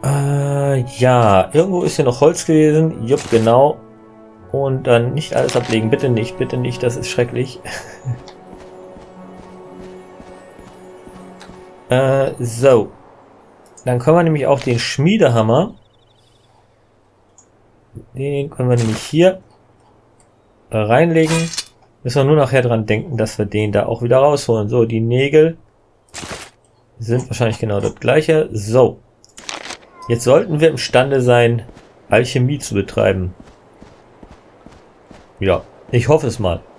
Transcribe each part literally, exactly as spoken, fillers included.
Äh, ja, irgendwo ist hier noch Holz gewesen. Jupp, genau. Und dann nicht alles ablegen. Bitte nicht, bitte nicht, das ist schrecklich. äh, so. Dann können wir nämlich auch den Schmiedehammer. Den können wir nämlich hier reinlegen. Müssen wir nur nachher dran denken, dass wir den da auch wieder rausholen. So, die Nägel sind wahrscheinlich genau das gleiche. So. Jetzt sollten wir imstande sein, Alchemie zu betreiben. Ja, ich hoffe es mal.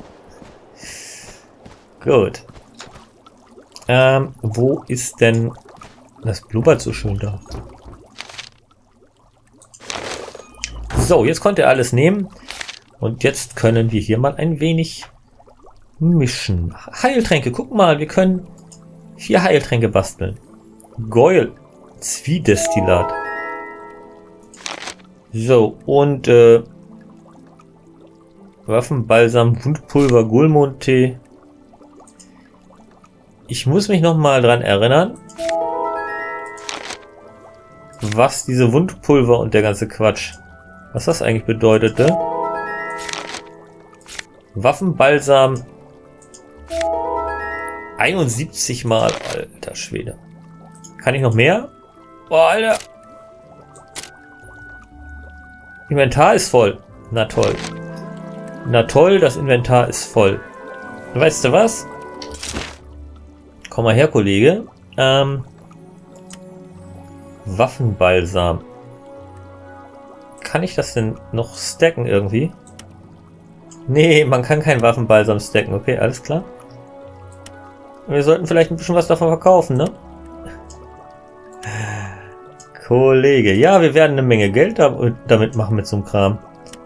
Gut. Ähm, wo ist denn... Das blubbert so schön da. So, jetzt konnte er alles nehmen. Und jetzt können wir hier mal ein wenig mischen. Heiltränke, guck mal, wir können vier Heiltränke basteln. Geil. Zwiedestillat. So, und äh, Waffenbalsam, Wundpulver, Gulmund-Tee. Ich muss mich noch mal dran erinnern, was diese Wundpulver und der ganze Quatsch, was das eigentlich bedeutete. Waffenbalsam einundsiebzig Mal, alter Schwede. Kann ich noch mehr? Boah, Alter. Inventar ist voll. Na toll. Na toll, das Inventar ist voll. Weißt du was? Komm mal her, Kollege. Ähm, Waffenbalsam. Kann ich das denn noch stacken irgendwie? Nee, man kann kein Waffenbalsam stacken. Okay, alles klar. Wir sollten vielleicht ein bisschen was davon verkaufen, ne? Kollege. Ja, wir werden eine Menge Geld damit machen mit so einem Kram.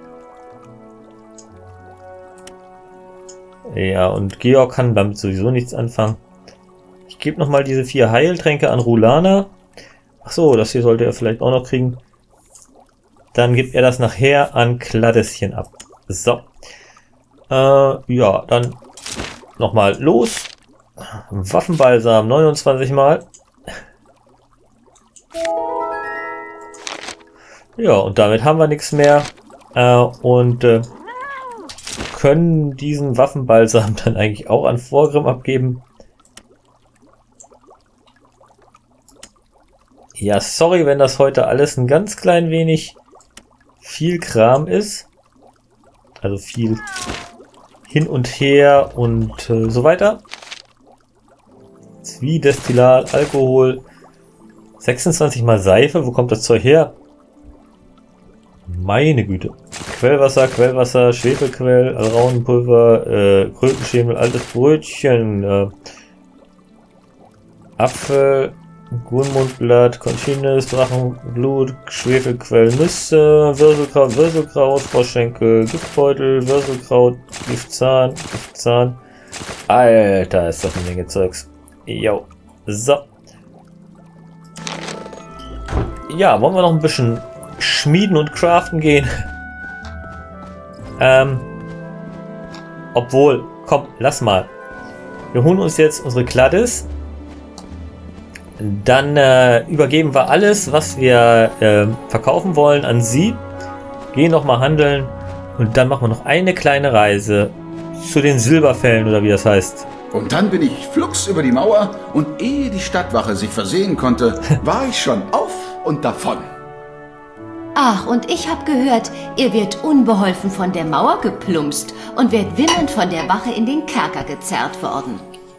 Ja, und Georg kann damit sowieso nichts anfangen. Ich gebe nochmal diese vier Heiltränke an Rulana. Ach so, das hier sollte er vielleicht auch noch kriegen. Dann gibt er das nachher an Kladdesschen ab. So. Äh, ja, dann nochmal los. Waffenbalsam neunundzwanzig Mal. Ja, und damit haben wir nichts mehr. Äh, und äh, können diesen Waffenbalsam dann eigentlich auch an Vorgrim abgeben. Ja, sorry, wenn das heute alles ein ganz klein wenig viel Kram ist. Also viel hin und her und äh, so weiter. Zwiedestillat, Alkohol, sechsundzwanzig Mal Seife. Wo kommt das Zeug her? Meine Güte. Quellwasser, Quellwasser, Schwefelquell, Alraunenpulver, äh, Krötenschemel, altes Brötchen, äh, Apfel, Gurmundblatt, Konchines, Drachenblut, Schwefelquell, Nüsse, Würselkraut, Würselkraut, Froschschenkel, Giftbeutel, Würselkraut, Giftzahn, Giftzahn. Alter, ist das eine Menge Zeugs. Jo. So. Ja, wollen wir noch ein bisschen schmieden und craften gehen? ähm. Obwohl, komm, lass mal. Wir holen uns jetzt unsere Kladdis. Dann äh, übergeben wir alles, was wir äh, verkaufen wollen, an sie. Gehen nochmal handeln. Und dann machen wir noch eine kleine Reise zu den Silberfällen, oder wie das heißt. Und dann bin ich flugs über die Mauer und ehe die Stadtwache sich versehen konnte, war ich schon auf und davon. Ach, und ich habe gehört, ihr wird unbeholfen von der Mauer geplumpst und werdet wimmernd von der Wache in den Kerker gezerrt worden.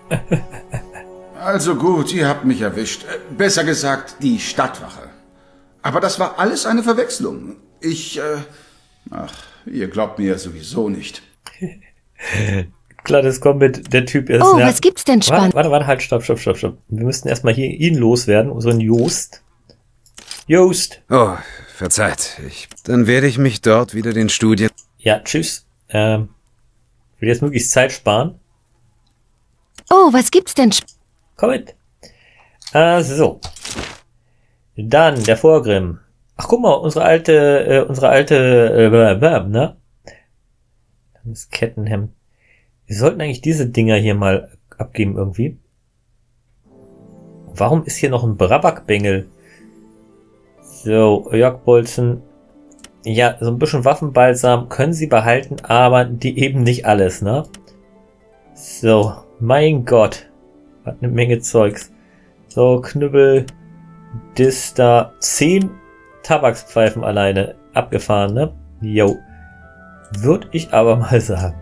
Also gut, ihr habt mich erwischt. Besser gesagt, die Stadtwache. Aber das war alles eine Verwechslung. Ich, äh... Ach, ihr glaubt mir ja sowieso nicht. Klar, das kommt mit der Typ ist. Oh, ja, was gibt's denn spannend? Warte, warte, warte, halt, stopp, stopp, stopp, stopp. Wir müssten erstmal hier ihn loswerden, unseren Joost. Joost. Oh, verzeiht. Ich, dann werde ich mich dort wieder den Studien... Ja, tschüss. Ähm, ich will jetzt möglichst Zeit sparen. Oh, was gibt's denn spannend? Komm mit. Äh, so. Dann der Vorgrim. Ach, guck mal, unsere alte, äh, unsere alte, äh, ne? Das Kettenhemd. Wir sollten eigentlich diese Dinger hier mal abgeben irgendwie. Warum ist hier noch ein Brabak-Bengel? So, Jagdbolzen. Ja, so ein bisschen Waffenbalsam können sie behalten, aber die eben nicht alles, ne? So, mein Gott. Was eine Menge Zeugs. So, Knüppel, Dister, zehn Tabakspfeifen alleine abgefahren, ne? Jo. Würde ich aber mal sagen.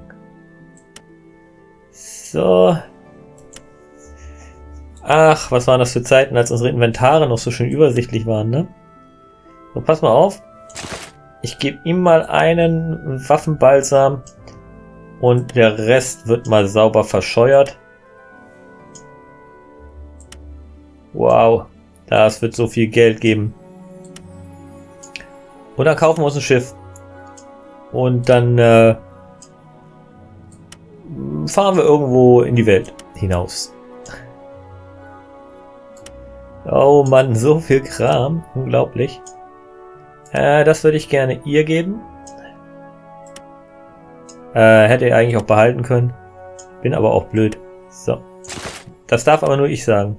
So. Ach, was waren das für Zeiten, als unsere Inventare noch so schön übersichtlich waren, ne? So, pass mal auf. Ich gebe ihm mal einen Waffenbalsam und der Rest wird mal sauber verscheuert. Wow, das wird so viel Geld geben. Und dann kaufen wir uns ein Schiff. Und dann äh, fahren wir irgendwo in die Welt hinaus. Oh Mann, so viel Kram. Unglaublich. Äh, das würde ich gerne ihr geben. Äh, hätte er eigentlich auch behalten können. Bin aber auch blöd. So. Das darf aber nur ich sagen.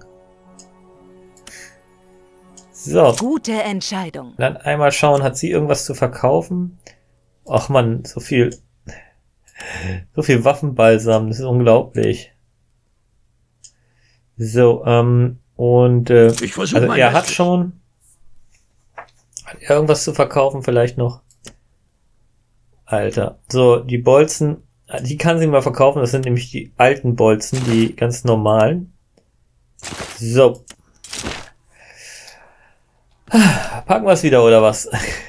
So. Gute Entscheidung. Dann einmal schauen, hat sie irgendwas zu verkaufen? Ach man, so viel. So viel Waffenbalsam, das ist unglaublich. So, ähm, und äh, Ich versuch also mein er hat Bestes. schon. Hat er irgendwas zu verkaufen vielleicht noch? Alter. So, die Bolzen, die kann sie mal verkaufen, das sind nämlich die alten Bolzen, die ganz normalen. So. Packen wir es wieder, oder was?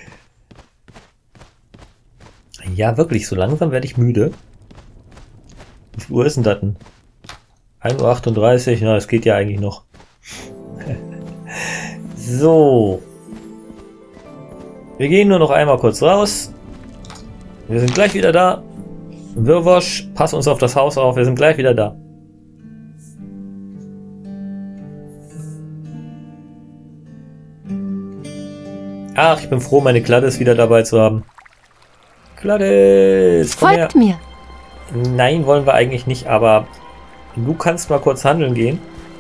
Ja, wirklich, so langsam werde ich müde. Wie viel Uhr ist denn das denn? ein Uhr achtunddreißig, na, das geht ja eigentlich noch. So. Wir gehen nur noch einmal kurz raus. Wir sind gleich wieder da. Wirwosch, pass uns auf das Haus auf, wir sind gleich wieder da. Ach, ich bin froh, meine Gladys wieder dabei zu haben. Gladys, komm her. Folgt mir. Nein, wollen wir eigentlich nicht, aber du kannst mal kurz handeln gehen.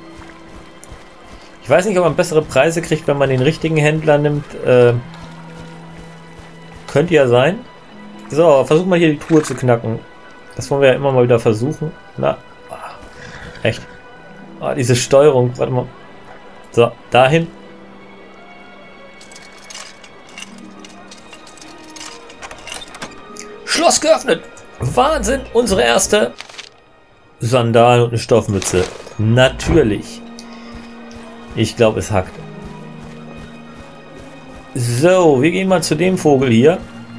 Ich weiß nicht, ob man bessere Preise kriegt, wenn man den richtigen Händler nimmt. Äh, könnte ja sein. So, versuch mal hier die Truhe zu knacken. Das wollen wir ja immer mal wieder versuchen. Na, ah, echt. Ah, diese Steuerung, warte mal. So, dahin. Schloss geöffnet. Wahnsinn, unsere erste Sandalen und eine Stoffmütze. Natürlich. Ich glaube, es hackt. So, wir gehen mal zu dem Vogel hier.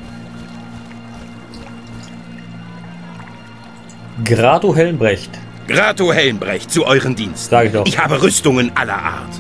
Grato Helmbrecht. Grato Helmbrecht, zu euren Diensten. Sag ich doch. Ich habe Rüstungen aller Art.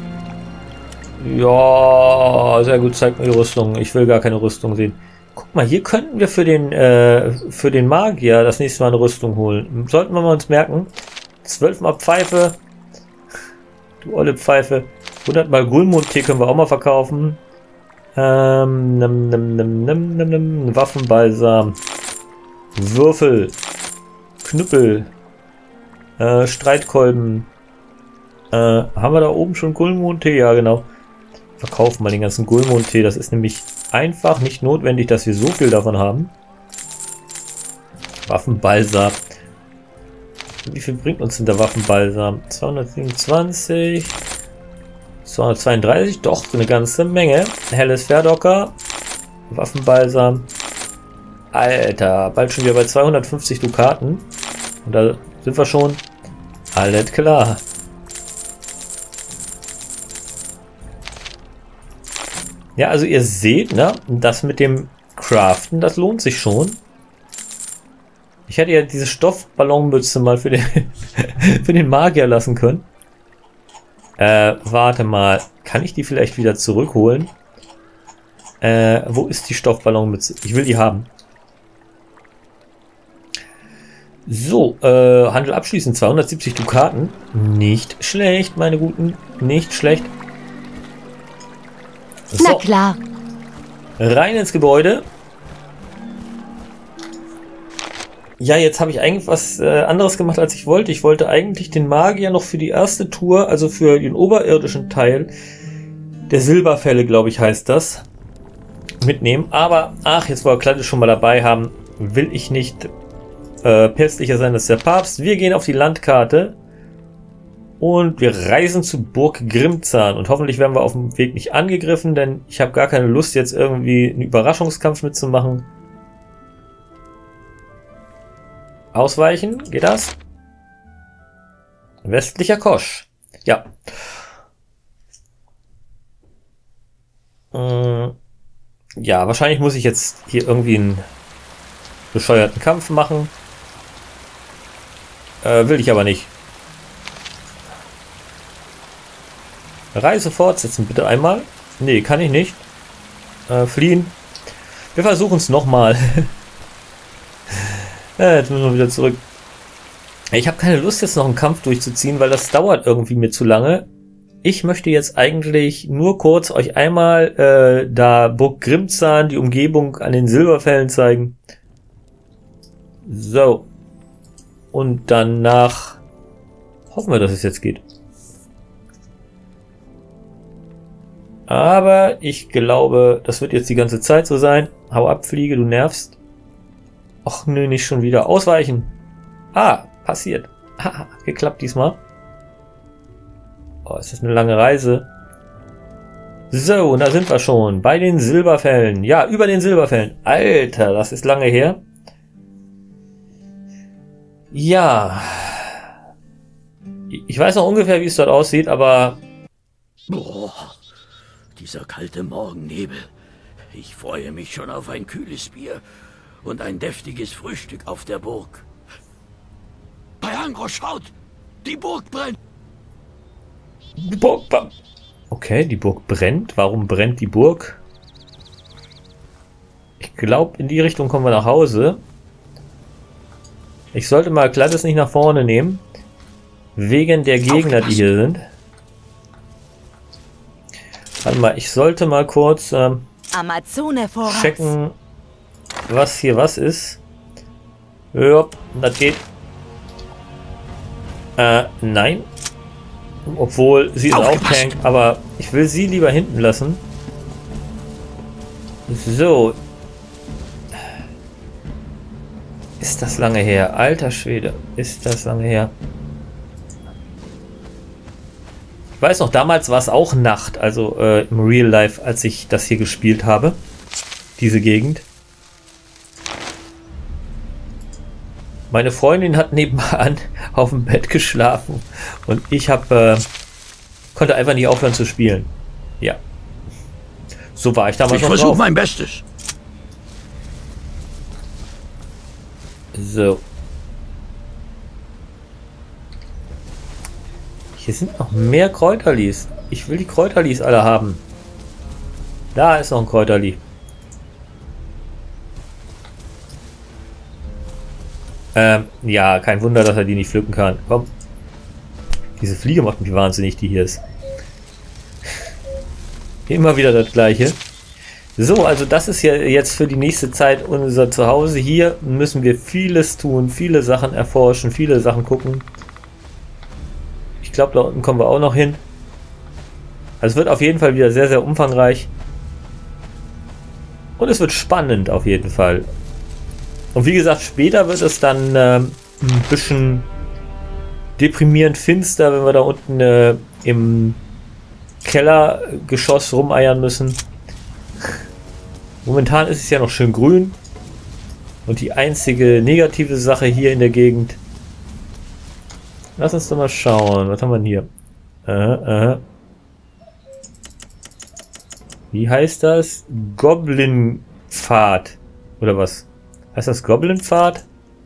Ja, sehr gut, zeigt mir die Rüstung. Ich will gar keine Rüstung sehen. Guck mal, hier könnten wir für den äh, für den Magier das nächste Mal eine Rüstung holen. Sollten wir mal uns merken. zwölf mal Pfeife. Du olle Pfeife. hundert mal Gulmund-Tee können wir auch mal verkaufen. Ähm, nimm, nimm, nimm, nimm, nimm, nimm, Waffenbalsam. Würfel. Knüppel. Äh, Streitkolben. Äh, haben wir da oben schon Gulmund-Tee? Ja, genau. Verkaufen wir den ganzen Gulmund-Tee. Das ist nämlich einfach nicht notwendig, dass wir so viel davon haben. Waffenbalsam. Wie viel bringt uns denn der Waffenbalsam? zweihundertsiebenundzwanzig. zweihundertzweiunddreißig. Doch, eine ganze Menge. Helles Verdocker. Waffenbalsam. Alter, bald schon wieder bei zweihundertfünfzig Dukaten. Und da sind wir schon. Alles klar. Ja, also ihr seht, ne, das mit dem Craften, das lohnt sich schon. Ich hätte ja diese Stoffballonmütze mal für den, für den Magier lassen können. Äh, warte mal. Kann ich die vielleicht wieder zurückholen? Äh, wo ist die Stoffballonmütze? Ich will die haben. So, äh, Handel abschließen. zweihundertsiebzig Dukaten. Nicht schlecht, meine Guten. Nicht schlecht. So, Na klar. rein ins Gebäude. Ja, jetzt habe ich eigentlich was äh, anderes gemacht, als ich wollte. Ich wollte eigentlich den Magier noch für die erste Tour, also für den oberirdischen Teil, der Silberfälle, glaube ich, heißt das, mitnehmen. Aber, ach, jetzt wo wir Kladde schon mal dabei haben, will ich nicht äh, päpstlicher sein als der Papst. Wir gehen auf die Landkarte und wir reisen zu Burg Grimzahn. Und hoffentlich werden wir auf dem Weg nicht angegriffen, denn ich habe gar keine Lust, jetzt irgendwie einen Überraschungskampf mitzumachen. Ausweichen, geht das? Westlicher Kosch. Ja. Ja, wahrscheinlich muss ich jetzt hier irgendwie einen bescheuerten Kampf machen. Äh, will ich aber nicht. Reise fortsetzen, bitte einmal. Nee, kann ich nicht. Äh, fliehen. Wir versuchen es nochmal. äh, jetzt müssen wir wieder zurück. Ich habe keine Lust, jetzt noch einen Kampf durchzuziehen, weil das dauert irgendwie mir zu lange. Ich möchte jetzt eigentlich nur kurz euch einmal äh, da Burg Grimzahn, die Umgebung an den Silberfällen zeigen. So. Und danach hoffen wir, dass es jetzt geht. Aber ich glaube, das wird jetzt die ganze Zeit so sein. Hau ab, Fliege, du nervst. Och nö, nicht schon wieder. Ausweichen. Ah, passiert. Haha, geklappt diesmal. Oh, ist das eine lange Reise. So, und da sind wir schon. Bei den Silberfällen. Ja, über den Silberfällen. Alter, das ist lange her. Ja. Ich weiß noch ungefähr, wie es dort aussieht, aber... Boah, dieser kalte Morgennebel. Ich freue mich schon auf ein kühles Bier und ein deftiges Frühstück auf der Burg. Bei Angro, schaut! Die Burg brennt! Die Burg... Okay, die Burg brennt. Warum brennt die Burg? Ich glaube, in die Richtung kommen wir nach Hause. Ich sollte mal Gladys nicht nach vorne nehmen. Wegen der Gegner, die hier sind. Warte mal, ich sollte mal kurz ähm, checken, was hier was ist. Ja, das geht. Äh, nein. Obwohl, sie ist auch Tank, aber ich will sie lieber hinten lassen. So. Ist das lange her? Alter Schwede, ist das lange her. Ich weiß noch, damals war es auch Nacht, also äh, im Real Life, als ich das hier gespielt habe. Diese Gegend. Meine Freundin hat nebenan auf dem Bett geschlafen und ich habe äh, konnte einfach nicht aufhören zu spielen. Ja. So war ich damals noch drauf. Ich versuche mein Bestes. So. Hier sind noch mehr Kräuterlis. Ich will die Kräuterlis alle haben. Da ist noch ein Kräuterli. Ähm, ja, kein Wunder, dass er die nicht pflücken kann. Komm. Diese Fliege macht mich wahnsinnig, die hier ist. Immer wieder das Gleiche. So, also das ist ja jetzt für die nächste Zeit unser Zuhause. Hier müssen wir vieles tun, viele Sachen erforschen, viele Sachen gucken. Ich glaube, da unten kommen wir auch noch hin. Also es wird auf jeden Fall wieder sehr, sehr umfangreich. Und es wird spannend auf jeden Fall. Und wie gesagt, später wird es dann äh, ein bisschen deprimierend finster, wenn wir da unten äh, im Kellergeschoss rumeiern müssen. Momentan ist es ja noch schön grün. Und die einzige negative Sache hier in der Gegend. Lass uns doch mal schauen. Was haben wir denn hier? Äh, äh. Wie heißt das? Goblin-Pfad. Oder was? Heißt das Goblin-Pfad?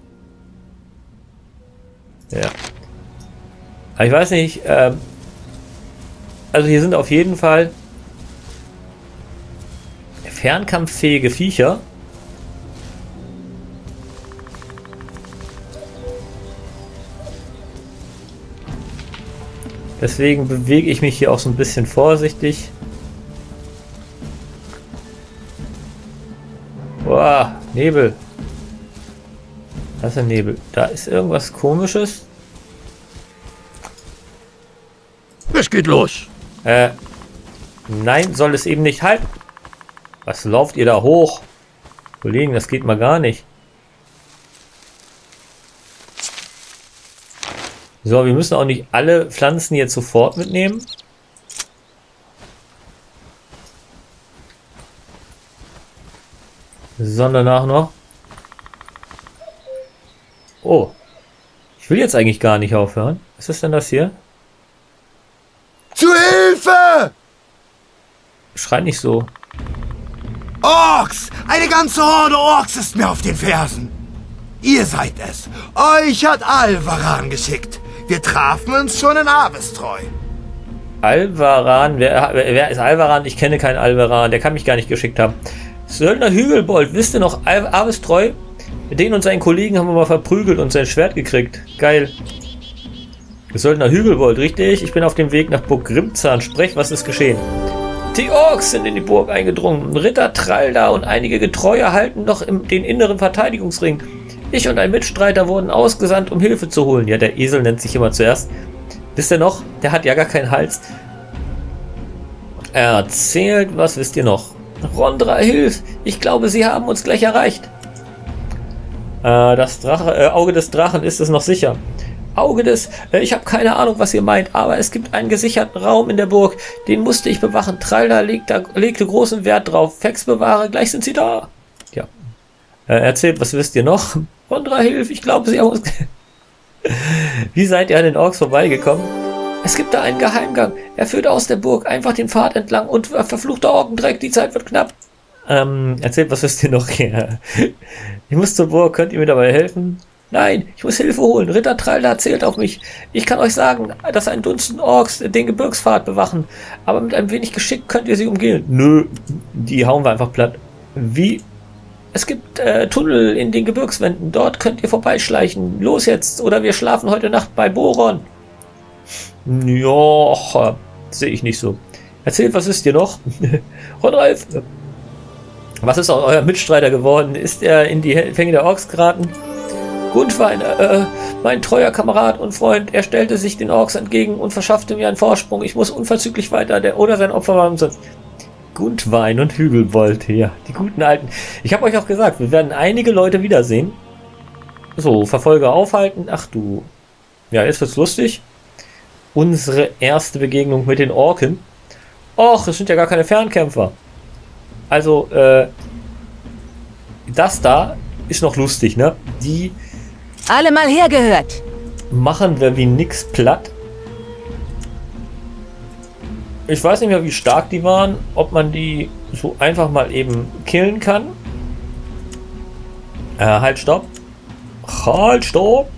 Ja. Aber ich weiß nicht. Ähm, also hier sind auf jeden Fall fernkampffähige Viecher. Deswegen bewege ich mich hier auch so ein bisschen vorsichtig. Boah, Nebel. Das ist ein Nebel. Da ist irgendwas Komisches. Es geht los. Äh, Nein, soll es eben nicht. Halt! Was lauft ihr da hoch? Kollegen, das geht mal gar nicht. So, wir müssen auch nicht alle Pflanzen jetzt sofort mitnehmen. Sondern danach noch. Oh. Ich will jetzt eigentlich gar nicht aufhören. Was ist denn das hier? Zu Hilfe! Schrei nicht so. Orks! Eine ganze Horde Orks ist mir auf den Fersen. Ihr seid es. Euch hat Alvaran geschickt. Wir trafen uns schon in Abestreu. Alvaran? Wer, wer ist Alvaran? Ich kenne keinen Alvaran. Der kann mich gar nicht geschickt haben. Söldner Hügelbold, wisst ihr noch Abestreu? Den und seinen Kollegen haben wir mal verprügelt und sein Schwert gekriegt. Geil. Söldner Hügelbold, richtig? Ich bin auf dem Weg nach Burg Grimzahn. Sprech, was ist geschehen? Die Orks sind in die Burg eingedrungen. Ritter Tralda und einige Getreue halten noch im, den inneren Verteidigungsring. Ich und ein Mitstreiter wurden ausgesandt, um Hilfe zu holen. Ja, der Esel nennt sich immer zuerst. Wisst ihr noch? Der hat ja gar keinen Hals. Erzählt, was wisst ihr noch? Rondra, hilf! Ich glaube, sie haben uns gleich erreicht. Äh, das Drache, äh, Auge des Drachen ist es noch sicher. Auge des... Äh, ich habe keine Ahnung, was ihr meint, aber es gibt einen gesicherten Raum in der Burg. Den musste ich bewachen. Tralda legte, legte großen Wert drauf. Fex bewahre, gleich sind sie da. Ja. Äh, erzählt, was wisst ihr noch? Rondra, hilf! Ich glaube, sie haben uns... Wie seid ihr an den Orks vorbeigekommen? Es gibt da einen Geheimgang. Er führt aus der Burg einfach den Pfad entlang und verfluchter Orkendreck, die Zeit wird knapp. Ähm, erzählt, was wisst ihr noch? Ja. Ich muss zur Burg, könnt ihr mir dabei helfen? Nein, ich muss Hilfe holen. Ritter Tralda zählt auf mich. Ich kann euch sagen, dass ein Dutzend Orks den Gebirgspfad bewachen. Aber mit ein wenig Geschick könnt ihr sie umgehen. Nö, die hauen wir einfach platt. Wie? Es gibt äh, Tunnel in den Gebirgswänden. Dort könnt ihr vorbeischleichen. Los jetzt, oder wir schlafen heute Nacht bei Boron. Ja, sehe ich nicht so. Erzählt, was ist hier noch? Ronralf, was ist aus euer Mitstreiter geworden? Ist er in die Fänge der Orks geraten? Gundwein, äh, mein treuer Kamerad und Freund, er stellte sich den Orks entgegen und verschaffte mir einen Vorsprung. Ich muss unverzüglich weiter, der oder sein Opfer war umsonst. Gundwein und Hügelbold, ja, die guten alten. Ich habe euch auch gesagt, wir werden einige Leute wiedersehen. So, Verfolger aufhalten. Ach du. Ja, jetzt wird's lustig. Unsere erste Begegnung mit den Orken. Och, es sind ja gar keine Fernkämpfer. Also, äh, das da ist noch lustig, ne? Die alle mal hergehört. Machen wir wie nix platt. Ich weiß nicht mehr, wie stark die waren, ob man die so einfach mal eben killen kann. Äh, halt, stopp. Halt, stopp.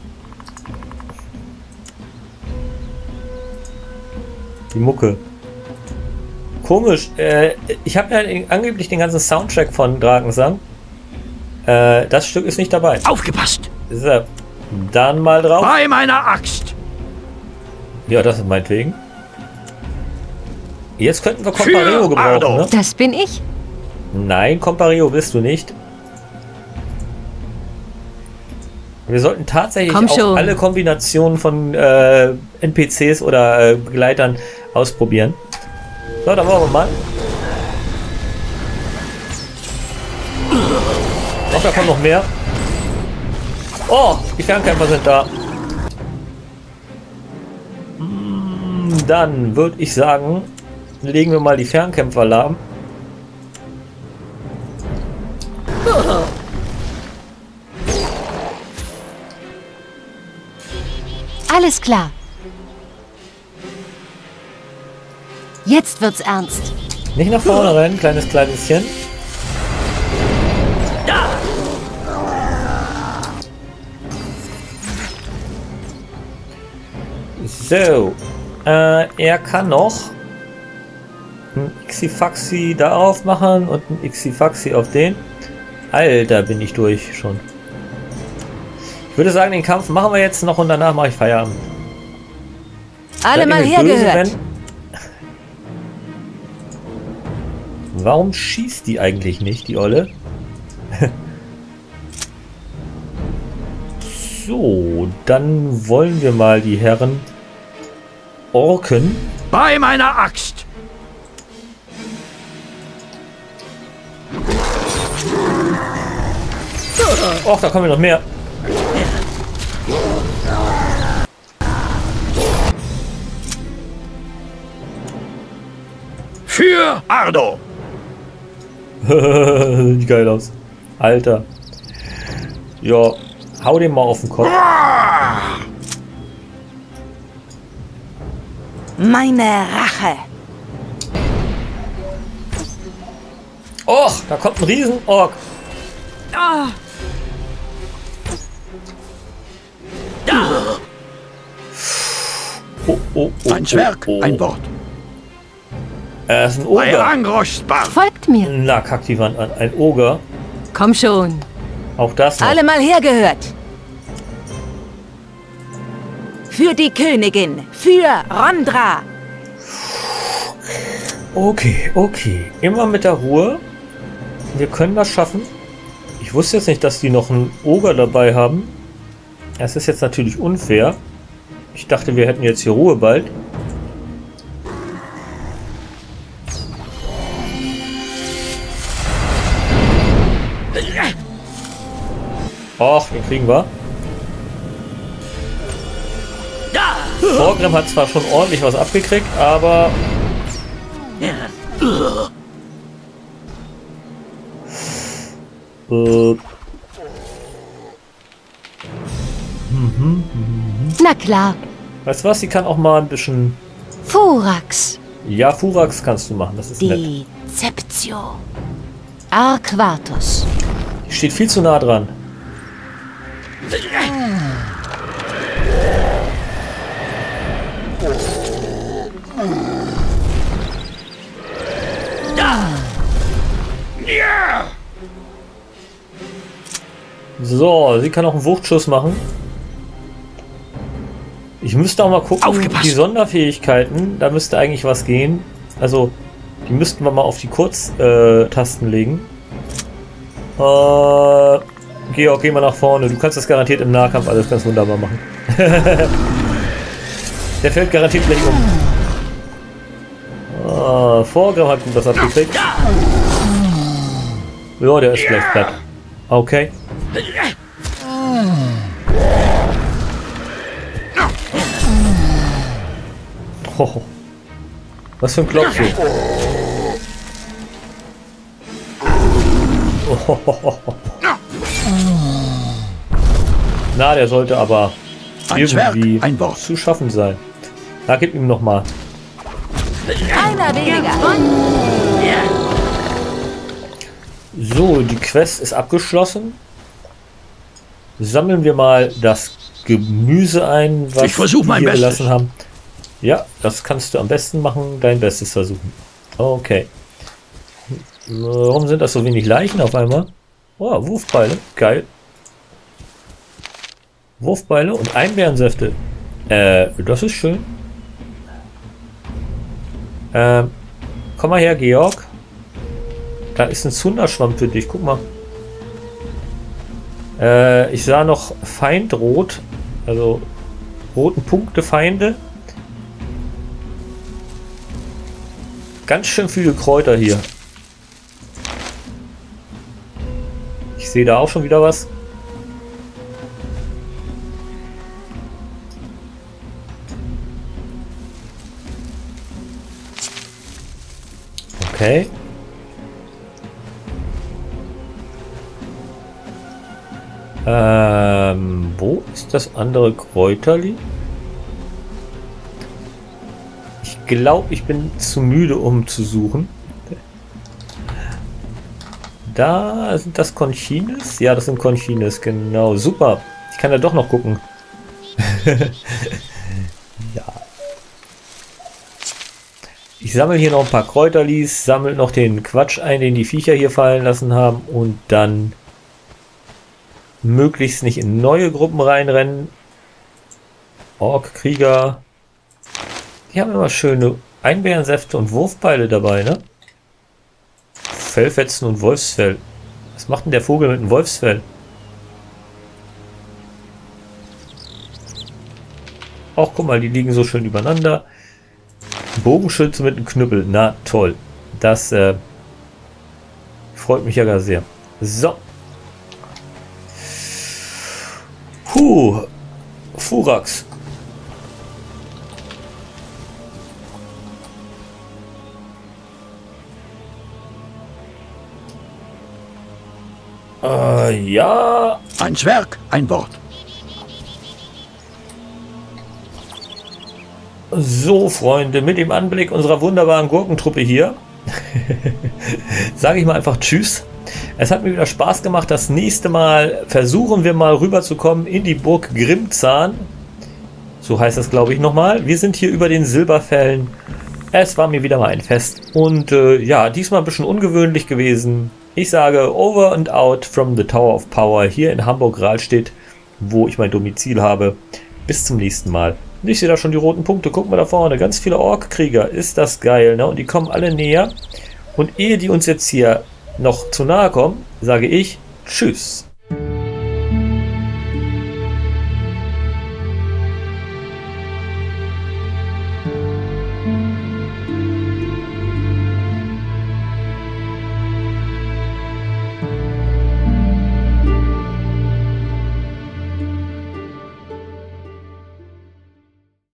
Die Mucke. Komisch. Äh, ich habe ja angeblich den ganzen Soundtrack von Drakensang. Äh, das Stück ist nicht dabei. Aufgepasst! So. Dann mal drauf. Bei meiner Axt! Ja, das ist meinetwegen. Jetzt könnten wir Compareo gebrauchen, ne? Das bin ich. Nein, Compareo bist du nicht. Wir sollten tatsächlich Komm auch schon. alle Kombinationen von äh, N P Cs oder äh, Begleitern ausprobieren. So, dann wollen wir mal. Ach, da kommen noch mehr. Oh, die Fernkämpfer sind da. Dann würde ich sagen, legen wir mal die Fernkämpfer lahm. Alles klar. Jetzt wird's ernst. Nicht nach vorne rennen, kleines Kleinischen. So. Äh, er kann noch ein Ixifaxi da aufmachen und ein Ixifaxi auf den. Alter, bin ich durch schon. Ich würde sagen, den Kampf machen wir jetzt noch und danach mache ich Feierabend. Alle Seid ihr mal mir böse, hergehört. wenn- Warum schießt die eigentlich nicht, die Olle? So, dann wollen wir mal die Herren Orken. Bei meiner Axt! Och, da kommen noch mehr. Für Ardo! Sieht geil aus. Alter. Ja, hau den mal auf den Kopf. Meine Rache. Och, da kommt ein Riesenork. Oh. Oh, oh, oh, Ein Zwerg, oh, oh. ein Wort. Er ist ein Oger. Folgt mir. Na, kack die Wand an. Ein Oger. Komm schon. Auch das noch. Alle mal hergehört. Für die Königin. Für Rondra. Okay, okay. Immer mit der Ruhe. Wir können das schaffen. Ich wusste jetzt nicht, dass die noch einen Oger dabei haben. Das ist jetzt natürlich unfair. Ich dachte, wir hätten jetzt hier Ruhe bald. Och, den kriegen wir. Thorgrim hat zwar schon ordentlich was abgekriegt, aber... Äh... Mhm, mhm. Na klar. Weißt du was? Sie kann auch mal ein bisschen... Furax. Ja, Furax kannst du machen, das ist nett. Deceptio. Arquatus. Die steht viel zu nah dran. So, sie kann auch einen Wuchtschuss machen. Ich müsste auch mal gucken, Aufgepasst. die Sonderfähigkeiten, da müsste eigentlich was gehen. Also, die müssten wir mal auf die Kurztasten legen. Äh, Georg, geh mal nach vorne. Du kannst das garantiert im Nahkampf alles ganz wunderbar machen. Der fällt garantiert gleich um. Ah, Thorgrim hat gut das abgekriegt. Ja, der ist gleich platt. Okay. Oh, was für ein Klopfen. Oh. Na, der sollte aber Ein Zwerg, irgendwie ein Wort. zu schaffen sein. Da gib ihm noch mal. Einer weniger. So, die Quest ist abgeschlossen. Sammeln wir mal das Gemüse ein, was Ich versuch mein wir hier Bestes. gelassen haben. Ja, das kannst du am besten machen, dein Bestes versuchen. Okay. Warum sind das so wenig Leichen auf einmal? Oh, Wurfbeile. Geil. Wurfbeile und Einbeerensäfte. Äh, das ist schön. Ähm, komm mal her, Georg. Da ist ein Zunderschwamm für dich. Guck mal. Äh, ich sah noch Feindrot. Also roten Punkte Feinde. Ganz schön viele Kräuter hier. Ich sehe da auch schon wieder was. Okay. Ähm, wo ist das andere Kräuterli? Ich glaube, ich bin zu müde, um zu suchen. Da sind das Conchines. Ja, das sind Conchines, genau. Super. Ich kann ja doch noch gucken. Ja. Ich sammle hier noch ein paar Kräuterlis, sammle noch den Quatsch ein, den die Viecher hier fallen lassen haben und dann möglichst nicht in neue Gruppen reinrennen. Ork-Krieger. Die haben immer schöne Einbeerensäfte und Wurfbeile dabei, ne? Fellfetzen und Wolfsfell. Was macht denn der Vogel mit dem Wolfsfell? Ach, guck mal, die liegen so schön übereinander. Bogenschütze mit einem Knüppel. Na, toll. Das äh, freut mich ja gar sehr. So. Puh, Furax. Äh, ja. Ein Zwerg, ein Wort. So, Freunde, mit dem Anblick unserer wunderbaren Gurkentruppe hier, sage ich mal einfach Tschüss. Es hat mir wieder Spaß gemacht. Das nächste Mal versuchen wir mal rüberzukommen in die Burg Grimmzahn. So heißt das, glaube ich, nochmal. Wir sind hier über den Silberfällen. Es war mir wieder mal ein Fest. Und äh, ja, diesmal ein bisschen ungewöhnlich gewesen. Ich sage over and out from the Tower of Power hier in Hamburg-Rahlstedt, wo ich mein Domizil habe. Bis zum nächsten Mal. Und ich sehe da schon die roten Punkte. Guck mal da vorne. Ganz viele Ork-Krieger. Ist das geil, ne? Und die kommen alle näher. Und ehe die uns jetzt hier noch zu nahe kommen, sage ich Tschüss.